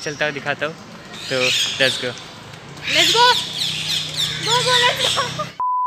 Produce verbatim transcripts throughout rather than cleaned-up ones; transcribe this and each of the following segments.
चलता हुआ दिखाता हूँ, तो let's go let's go go go let's go.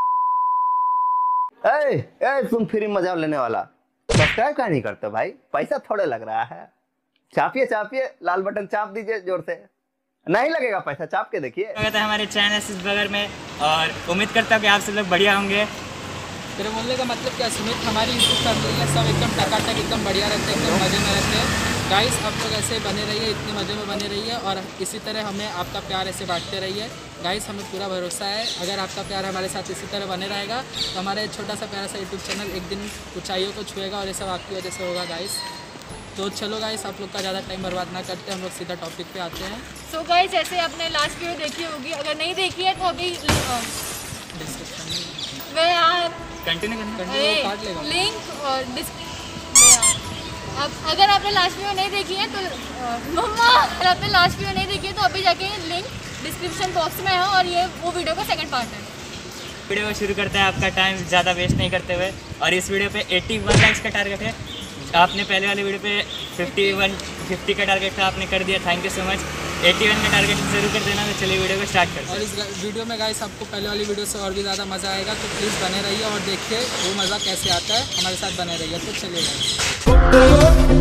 ए ए तुम फ्री मजा लेने वाला सब्सक्राइब क्या नहीं करते भाई? पैसा थोड़े लग रहा है। चापिए चापिए, लाल बटन चाप दीजिए जोर से। नहीं लगेगा पैसा, चाप के देखिए। स्वागत है हमारे चैनल इस बगल में और उम्मीद करता हूँ कि आप सब लोग बढ़िया होंगे। तेरे बोलने का मतलब क्या सुमित, हमारी यूट्यूब फैमिली है सब एकदम टकाटक एकदम बढ़िया रहते हैं, एकदम मज़े में रहते हैं। गाइस आप लोग ऐसे बने रहिए, इतने मज़े में बने रहिए और इसी तरह हमें आपका प्यार ऐसे बांटते रहिए। गाइस हमें पूरा भरोसा है, अगर आपका प्यार हमारे साथ इसी तरह बने रहेगा तो हमारे छोटा सा प्यारा सा यूट्यूब चैनल एक दिन ऊंचाइयों को छुएगा और ये सब आपकी वजह से होगा गाइस। तो चलो गाइस आप लोग का ज़्यादा टाइम बर्बाद ना करते, हम लोग सीधा टॉपिक पे आते हैं। सो so गाइस ऐसे आपने लास्ट वीडियो देखी होगी, अगर नहीं देखी है तो अभी डिस्क्रिप्शन में वे यार कंटिन्यू करना कंटिन्यू काट लेगा लिंक और डिस्क्रिप्शन। अब अगर आपने लास्ट वीडियो नहीं देखी है तो मम्मा अगर आपने लास्ट वीडियो नहीं देखी है तो अभी जाके लिंक डिस्क्रिप्शन बॉक्स में है और ये वो वीडियो का सेकंड पार्ट है। वीडियो को शुरू करते हैं आपका टाइम ज़्यादा वेस्ट नहीं करते हुए, और इस वीडियो पे इक्यासी लाइक्स का टारगेट है। आपने पहले वाले वीडियो पे इक्यावन पचास का टारगेट था, आपने कर दिया, थैंक यू सो मच। इक्यासी का टारगेट जरूर कर देना। तो चलिए वीडियो को स्टार्ट करते हैं। और इस वीडियो में गाइस आपको पहले वाली वीडियो से और भी ज़्यादा मज़ा आएगा, तो प्लीज़ बने रहिए और देखिए वो मज़ा कैसे आता है, हमारे साथ बने रहिए। तो चलिए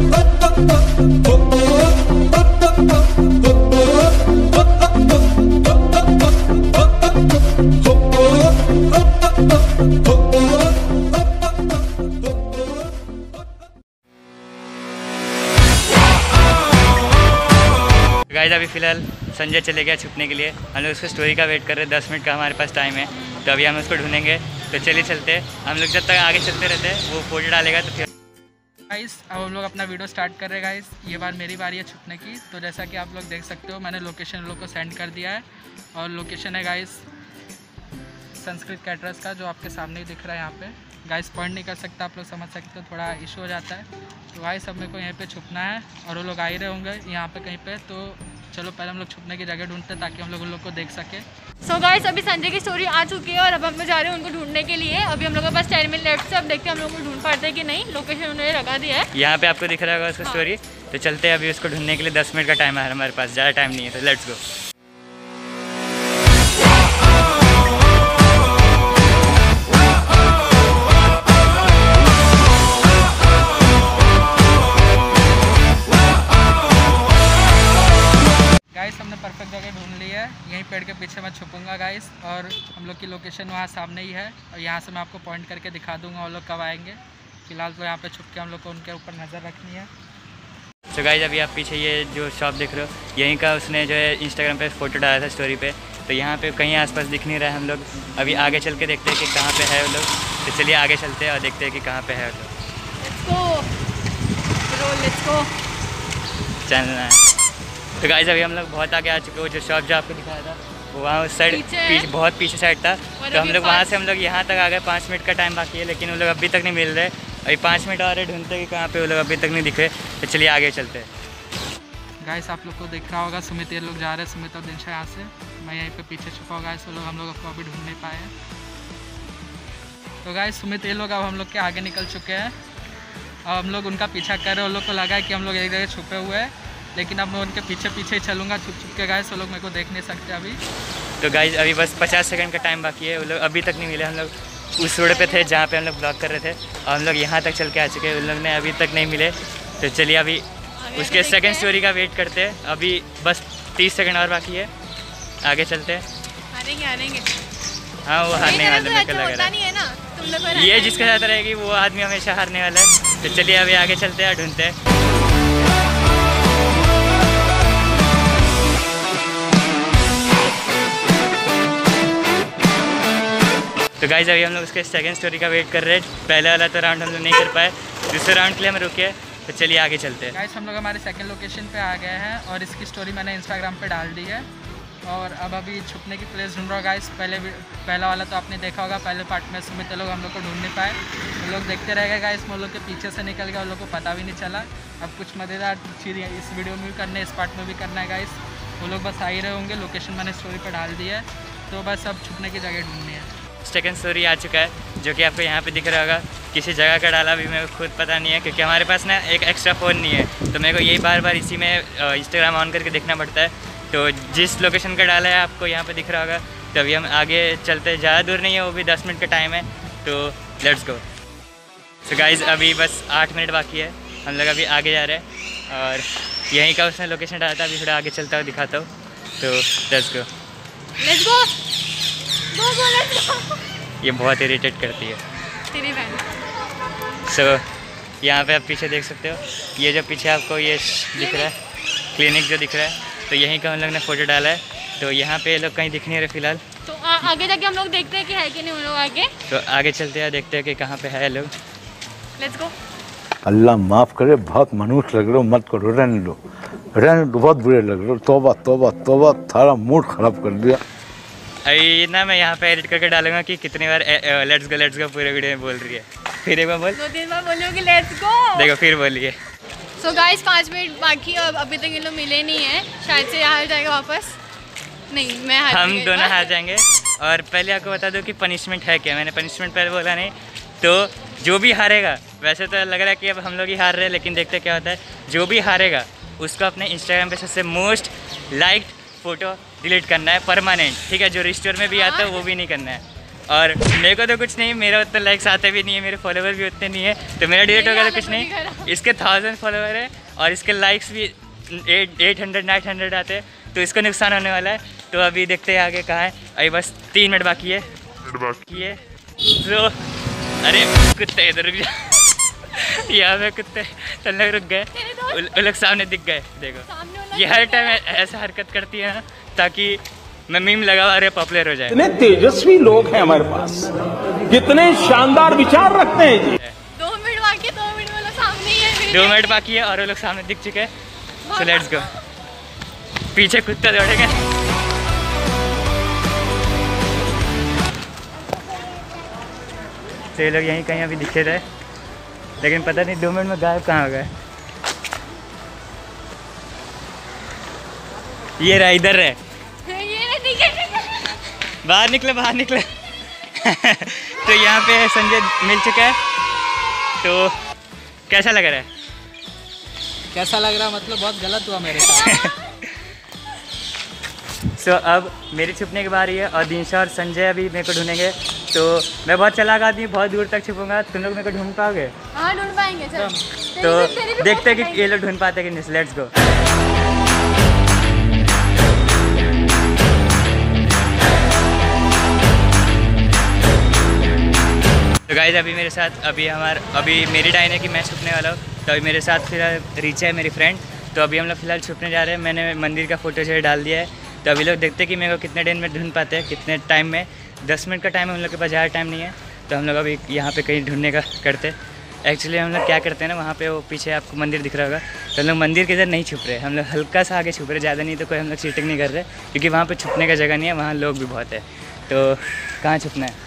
गाइस अभी फ़िलहाल संजय चले गया छुपने के लिए, हम लोग उसको स्टोरी का वेट कर रहे हैं। दस मिनट का हमारे पास टाइम है, तो अभी हम उसको ढूंढेंगे। तो चलिए चलते हैं, हम लोग जब तक आगे चलते रहते हैं वो फोटो डालेगा तो फिर। गाइस अब हम लोग अपना वीडियो स्टार्ट कर रहे हैं। गाइस ये बार मेरी बारी है छुपने की। तो जैसा कि आप लोग देख सकते हो मैंने लोकेशन लोग को सेंड कर दिया है, और लोकेशन है गाइस संस्कृत कैटरर्स का, जो आपके सामने ही दिख रहा है। यहाँ पे गाइस पॉइंट नहीं कर सकता, आप लोग समझ सकते हो, थोड़ा इशू हो जाता है। तो गाइस अब मेरे को यहाँ पे छुपना है और वो लोग आ ही रहे होंगे यहाँ पे कहीं पे। तो चलो पहले हम लोग छुपने की जगह ढूंढते हैं ताकि हम लोग उन लोग को देख सके। सो गाइस अभी संजय की स्टोरी आ चुकी है और अब हम लोग जा रहे हैं उनको ढूंढने के लिए। अभी हम लोग के पास टेन मिनट लेफ्ट से, अब देखते हैं हम लोग को ढूंढ पाते हैं कि नहीं। लोकेशन उन्होंने लगा दिया है, यहाँ पे आपको दिख रहा होगा उसका स्टोरी। तो चलते हैं, अभी उसको ढूंढने के लिए दस मिनट का टाइम है हमारे पास, ज़्यादा टाइम नहीं है। तो लेट्स गो। गाइस हमने परफेक्ट जगह ढूंढ ली है, यहीं पेड़ के पीछे मैं छुपूंगा गाइस, और हम लोग की लोकेशन वहाँ सामने ही है और यहाँ से मैं आपको पॉइंट करके दिखा दूंगा वो लोग कब आएंगे। फिलहाल तो यहाँ पे छुप के हम लोग को उनके ऊपर नज़र रखनी है। तो गाइस अभी आप पीछे ये जो शॉप देख रहे हो, यहीं का उसने जो है इंस्टाग्राम पे फोटो डाला था स्टोरी पे। तो यहाँ पे कहीं आसपास दिख नहीं रहा है। हम लोग अभी आगे चल के देखते हैं कि कहाँ पे है वो लोग। तो चलिए आगे चलते हैं और देखते हैं कि कहाँ पे है वो लोग। Let's go bro let's go. चलना है। तो गाइस अभी हम लोग बहुत आगे आ चुके हो। जो शॉप जो आपको दिखाया था वो वहाँ उस साइड पीछे पीछे, बहुत पीछे साइड था। तो हम लोग वहाँ से हम लोग यहाँ तक आ गए। पाँच मिनट का टाइम बाकी है, लेकिन वो लोग अभी तक नहीं मिल रहे। अभी पाँच मिनट और ढूंढते कि कहाँ पे वो लोग अभी तक नहीं दिखे। तो चलिए आगे चलते हैं। गाइस आप लोग को दिख रहा होगा सुमित ये लोग जा रहे हैं, सुमित और दिनशा यहाँ से। मैं यहीं पे पीछे छुपा होगा, इस लोग हम लोग आपको अभी ढूंढ नहीं पाए हैं। तो गाइस सुमित ये लोग अब हम लोग के आगे निकल चुके हैं। अब हम लोग उनका पीछा कर रहे हैं। उन लोग को लगा है कि हम लोग एक जगह छुपे हुए हैं, लेकिन अब मैं उनके पीछे पीछे ही चलूँगा छुप छुप के। गाइस वो लोग मेरे को देख नहीं सकते अभी। तो गाइस अभी बस पचास सेकंड का टाइम बाकी है। वो लोग अभी तक नहीं मिले। हम लोग उस रोड पे थे जहाँ पे हम लोग ब्लॉग कर रहे थे, और हम लोग यहाँ तक चल के आ चुके हैं। उन लोग ने अभी तक नहीं मिले। तो चलिए अभी उसके सेकंड स्टोरी का वेट करते हैं। अभी बस तीस सेकंड और बाकी है, आगे चलते हैं। हारेंगे हारेंगे। हाँ वो हारने वाले मेरे को लग रहा नहीं है ना तुम लोग। है, ये जिसके साथ रहेगी वो आदमी हमेशा हारने वाला है। तो चलिए अभी आगे चलते हैं, ढूंढते हैं। तो गाइस अभी हम लोग उसके सेकंड स्टोरी का वेट कर रहे हैं। पहले वाला तो राउंड हम लोग नहीं कर पाए, दूसरे राउंड के लिए हम रुके। तो चलिए आगे चलते हैं। गाइस हम लोग हमारे सेकंड लोकेशन पे आ गए हैं और इसकी स्टोरी मैंने इंस्टाग्राम पे डाल दी है, और अब अभी छुपने की प्लेस ढूंढ रहा हूँ। गाइस पहले पहला वाला तो आपने देखा होगा, पहले पार्ट में सुमित लोग हम लोग को ढूंढ नहीं पाए। वो लोग देखते रह गए गाइस, वो लोग के पीछे से निकल गया, उन लोग को पता भी नहीं चला। अब कुछ मज़ेदार चीज़ इस वीडियो में भी करना है, इस पार्ट में भी करना है गाइस। वो लोग बस आ ही रहे होंगे, लोकेशन मैंने स्टोरी पर डाल दी है, तो बस अब छुपने की जगह ढूंढनी है। सेकंड स्टोरी आ चुका है, जो कि आपको यहाँ पे दिख रहा होगा। किसी जगह का डाला भी मेरे को खुद पता नहीं है, क्योंकि हमारे पास ना एक एक्स्ट्रा फ़ोन नहीं है। तो मेरे को यही बार बार इसी में इंस्टाग्राम ऑन करके देखना पड़ता है। तो जिस लोकेशन का डाला है आपको यहाँ पे दिख रहा होगा। तो अभी हम आगे चलते, ज़्यादा दूर नहीं है, वो भी दस मिनट का टाइम है, तो लेट्स गो। सो गाइज़ अभी बस आठ मिनट बाकी है, हम लोग अभी आगे जा रहे हैं और यहीं का उसने लोकेशन डाला था। अभी थोड़ा आगे चलता हुआ दिखाता हूँ, तो let's go let's go go go let's go. ये बहुत इरिटेट करती है। तेरी बहन। सो so, यहाँ पे आप पीछे देख सकते हो, ये जो पीछे आपको ये दिख रहा है क्लिनिक जो दिख रहा है, तो यहीं का हम लोग ने फ़ोटो डाला है। तो यहाँ पे लोग कहीं दिख नहीं रहे फिलहाल, तो आ, आगे जाके हम लोग देखते हैं कि है कि नहीं उन लोग आगे। तो आगे चलते हैं, देखते हैं कि कहाँ पे है लोग। लेट्स गो। अल्लाह माफ़ करे, बहुत मनुष्य लग रहे हो, मत करो, रहने दो रहने दो, बहुत बुरे लग रहे हो। तौबा तौबा तौबा, थारा मूड ख़राब कर दिया। अभी ना मैं यहाँ पे एडिट करके डालूंगा कि कितनी बार लेट्स गो लेट्स गो पूरे वीडियो में बोल रही है। फिर एक बार बोल, दो तीन बार बोली होगी लेट्स गो। देखो फिर बोलिए। सो गाइस पाँच मिनट बाकी, अब अभी तक ये लोग मिले नहीं हैं, शायद से हार जाएगा वापस। नहीं मैं हार हम गई दोनों बस। हार जाएंगे। और पहले आपको बता दूं कि पनिशमेंट है क्या। मैंने पनिशमेंट पहले बोला नहीं, तो जो भी हारेगा, वैसे तो लग रहा है कि अब हम लोग ही हार रहे हैं, लेकिन देखते क्या होता है। जो भी हारेगा उसको अपने इंस्टाग्राम पे सबसे मोस्ट लाइक्ड फ़ोटो डिलीट करना है परमानेंट, ठीक है। जो रिस्टोर में भी आता है वो भी नहीं करना है। और मेरे को तो कुछ नहीं, मेरा उतने लाइक्स आते भी नहीं है, मेरे फॉलोवर भी उतने नहीं है, तो मेरा डिलीट होगा तो कुछ नहीं। इसके थाउजेंड फॉलोवर है और इसके लाइक्स भी eight eight hundred nine hundred आते हैं, तो इसको नुकसान होने वाला है। तो अभी देखते हैं आगे कहाँ है। अभी बस तीन मिनट बाकी है बाकी है तो अरे कुत्ते इधर रुक जा। यहाँ पे कुत्ते चलने रुक गए, वो लोग सामने दिख गए। देखो ये हर टाइम ऐसा हरकत करती है ना, ताकि मैं मीम लगा हुआ, अरे पॉपुलर हो जाए। कितने तेजस्वी लोग हैं हमारे पास, कितने शानदार विचार रखते हैं जी। दो मिनट बाकी है, दो मिनट वो लोग सामने ही है। दो मिनट बाकी है और वो लोग सामने दिख चुके हैं। So let's go. पीछे कुत्ते दौड़ेंगे। तो ये लोग यहीं कहीं अभी दिखे रहे, लेकिन पता नहीं दो मिनट में गायब कहाँ हो गए। ये रहा, इधर है, ये नहीं है। बाहर निकले बाहर निकले। तो यहाँ पे संजय मिल चुका है, तो कैसा लग रहा है? कैसा लग रहा है मतलब बहुत गलत हुआ मेरे साथ। सो so, अब मेरी छुपने की बारी है और दिनशा और संजय अभी मेरे को ढूंढेंगे। तो मैं बहुत चालाक आदमी, बहुत दूर तक छुपूंगा, तुम लोग मेरे को ढूंढ पाओगे? हाँ ढूंढ पाएंगे सर। तो देखते हैं कि ये लोग ढूंढ पाते हैं कि नहीं। Let's go. तो गाइस अभी मेरे साथ अभी हमार अभी मेरी टाइम है कि मैं छुपने वाला हूँ। तो अभी मेरे साथ फिलहाल रीचा है मेरी फ्रेंड। तो अभी हम लोग फिलहाल छुपने जा रहे हैं। मैंने मंदिर का फोटो जो है डाल दिया है। तो अभी लोग देखते हैं कि मेरे को कितने दिन में ढूंढ पाते हैं, कितने टाइम में। दस मिनट का टाइम है, हम लोग के पास ज़्यादा टाइम नहीं है। तो हम लोग अभी यहाँ पे कहीं ढूंढने का करते हैं। एक्चुअली हम लोग क्या करते हैं ना, वहाँ पे वो पीछे आपको मंदिर दिख रहा होगा, तो हम लोग मंदिर के इधर नहीं छुप रहे, हम लोग हल्का सा आगे छुप रहे, ज़्यादा नहीं। तो कोई हम लोग चीटिंग नहीं कर रहे, क्योंकि वहाँ पे छुपने का जगह नहीं है, वहाँ लोग भी बहुत है। तो कहाँ छुपना है?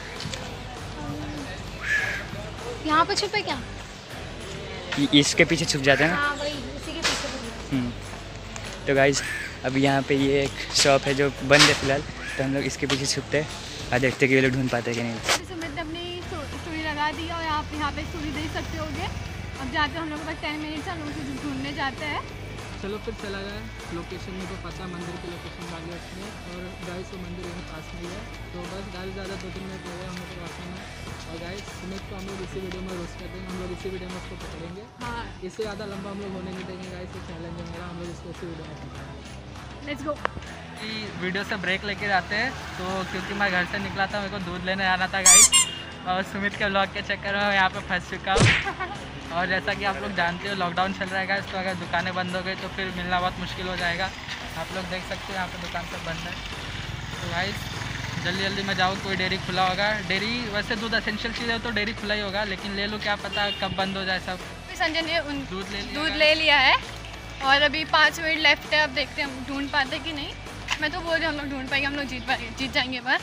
यहाँ पे छुपे क्या? इसके पीछे छुप जाते हैं ना। हाँ वही, इसी के पीछे। हम्म। तो गाइज अभी यहाँ पे ये एक शॉप है जो बंद है फिलहाल, तो हम लोग इसके पीछे छुपते हैं और देखते हैं कि ये लोग ढूंढ पाते हैं कि नहीं। सुमित ने अपनी स्टोरी लगा दी और आप यहाँ पे स्टोरी देख सकते होगे। अब जाते हैं हम लोग के पास टेन मिनट्स, हम लोग उसे ढूंढने जाते हैं। चलो फिर चला जाए। लोकेशन में तो पता, मंदिर की लोकेशन डाली है उसने, और गाइस वो मंदिर यहीं पास में ही है। तो बस गाइस ज़्यादा दो तीन मिनट लगे हम लोग को रास्ते में। और गाइस सुमित को हम लोग इसी वीडियो में रोस्ट कर देंगे, हम लोग इसी वीडियो में उसको पकड़ेंगे। हाँ इससे ज़्यादा लंबा हम लोग होने नहीं देंगे गाइस, ये चैलेंज है मेरा, हम लोग इसको इसी वीडियो में पकड़ेंगे। Let's go. वीडियो से ब्रेक लेके जाते हैं, तो क्योंकि मैं घर से निकला था, मेरे को दूध लेने आना था गाइस, और सुमित के व्लॉग के चक्कर में मैं यहाँ पे फंस चुका हूँ। और जैसा कि आप लोग जानते हो लॉकडाउन चल रहा है गाइस, तो अगर दुकानें बंद हो गई तो फिर मिलना बहुत मुश्किल हो जाएगा। आप लोग देख सकते हो यहाँ पे दुकान सब बंद है। तो गाइस जल्दी जल्दी मैं जाऊँ, कोई डेयरी खुला होगा। डेयरी वैसे दूध एसेंशियल चीज़ है तो डेयरी खुला ही होगा, लेकिन ले लो, क्या पता कब बंद हो जाए सब। संजय ने उन दूध ले लिया दूध ले लिया है और अभी पाँच मिनट लेफ्ट है। अब देखते हैं हम ढूंढ पाते कि नहीं। मैं तो बोल रही हूँ हम लोग ढूंढ पाएंगे, हम लोग जीत पाएंगे, जीत जाएंगे बस।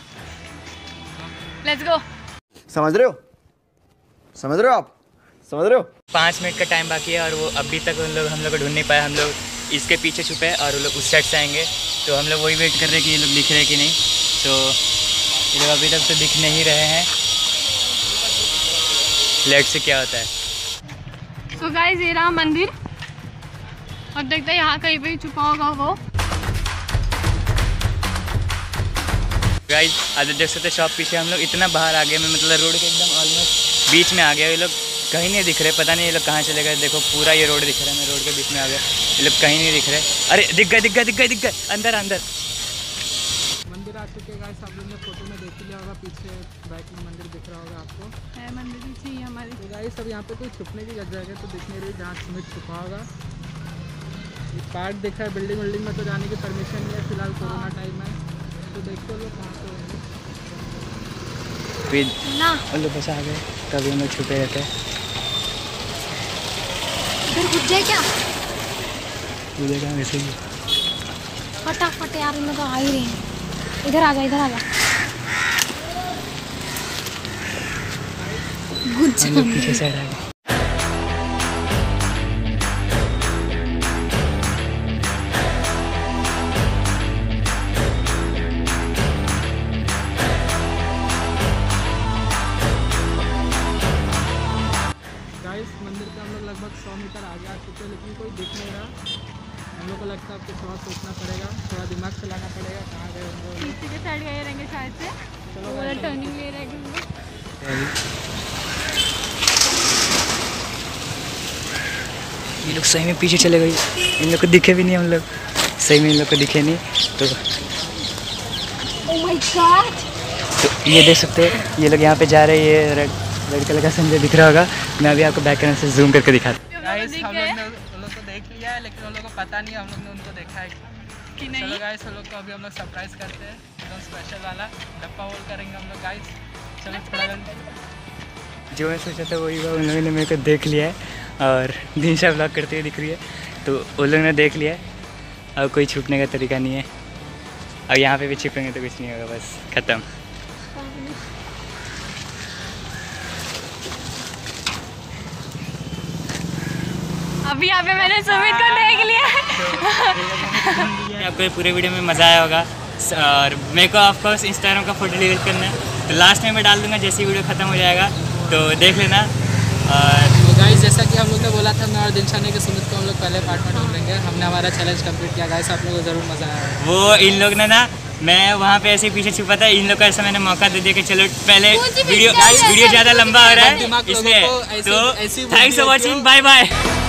Let's go. समझ रहे हो? समझ रहे हो आप? समझ रहे हो? पाँच मिनट का टाइम बाकी है और वो अभी तक उन लोग हम लोग को ढूंढ नहीं पाए। हम लोग इसके पीछे छुपे हैं और वो लोग उस साइड से आएंगे, तो हम लोग वही वेट कर रहे हैं कि ये लोग दिख रहे हैं कि नहीं। तो ये लोग अभी तक तो दिख नहीं रहे हैं। लेट्स से क्या होता है। सो गाइस ये रहा मंदिर, अब देखते हैं यहाँ कहीं पे छुपा होगा वो। गाइस आज देख सकते शॉप पीछे हम लोग इतना बाहर आ गए, मैं मतलब रोड के एकदम ऑलमोस्ट बीच में आ गया। ये लोग कहीं नहीं दिख रहे, पता नहीं ये लोग कहाँ चले गए। देखो पूरा ये रोड दिख रहा है, मैं रोड के बीच में आ गया, ये लोग कहीं नहीं दिख रहे। अरे दिख गए दिख गए दिख गए दिख गए अंदर अंदर मंदिर आ चुके हैं गाइस, आप लोग ने फोटो में देख लिया होगा, पीछे बैक में मंदिर दिख रहा होगा आपको, है मंदिर पीछे ही हमारी। तो गाइस अब यहाँ पे कोई छुपने की जगह है तो दिख नहीं रही जहाँ सुमित छुपा होगा। ये पार्क दिख रहा है, बिल्डिंग विल्डिंग में तो जाने की परमिशन नहीं है फिलहाल, कोरोना टाइम है, तो देखते लोग कहाँ पे होंगे ना। वो लोग बस आ गए, कभी हम लोग छुपे रहते हैं। इधर घुस जाए क्या? मुझे कहाँ वैसे ही फटाफट यार, इनमें तो आ ही रहे हैं। इधर आ जा, इधर आ जा। घुस हम लोग पीछे साइड आ गए। मंदिर के हम लोग लगभग सौ मीटर आगे आ चुके हैं, लेकिन कोई दिख नहीं रहा। हम लोग को लगता है आपको थोड़ा सोचना पड़ेगा, थोड़ा दिमाग चलाना पड़ेगा, कहाँ गए हम लोग। पीछे के साइड गए रहेंगे शायद से, चलो वाला टर्निंग ले रहे हैं। ये लोग सही में पीछे चले गए, इन लोग को दिखे भी नहीं, हम लोग सही में इन लोग को दिखे नहीं। तो ओह माय गॉड, तो ये देख सकते हैं ये लोग यहाँ पे जा रहे हैं। ये रेड रेड कलर का संजय दिख रहा होगा, मैं अभी आपको बैक कैमरा से जूम करके दिखाता हूँ। गाइस हम लोग ने उन लोग को देख लिया है, लेकिन उन लोग को पता नहीं हम लोग ने उनको देखा है कि नहीं। चलो गाइस हम लोग को अभी हम लोग सरप्राइज करते हैं, एकदम स्पेशल वाला डब्बा होल करेंगे हम लोग गाइस। चलो थोड़ा जो मैं सोचा था वही हुआ, उन लोगों ने मेरे को देख लिया है और दिनशा ब्लॉग करते हुए दिख रही है, तो उन लोगों ने देख लिया है। अब कोई छुपने का तरीका नहीं है, अब यहाँ पे भी छिपेंगे तो कुछ नहीं होगा, बस ख़त्म। अभी यहाँ पे मैंने सुमित को देख लिया। आपको ये पूरे वीडियो में मज़ा आया होगा और मेरे को ऑफकोर्स इंस्टाग्राम का फोटो डिलीट करना है, तो लास्ट में मैं डाल दूंगा जैसे ही वीडियो ख़त्म हो जाएगा, तो देख लेना। और तो गाइस जैसा कि हम लोग ने बोला था, मैं और दिनशा ने कि सुमित को हम लोग पहले पार्ट में ढूंढ लेंगे, हमने हमारा चैलेंज कंप्लीट किया गाइस। आप लोगों को ज़रूर मज़ा आया। वो इन लोग ने ना, मैं वहाँ पे ऐसे पीछे छुपा था, इन लोग को ऐसा मैंने मौका दे दिया कि चलो पहले वीडियो वीडियो ज़्यादा लंबा हो रहा है इसलिए। तो thanks for watching, bye bye.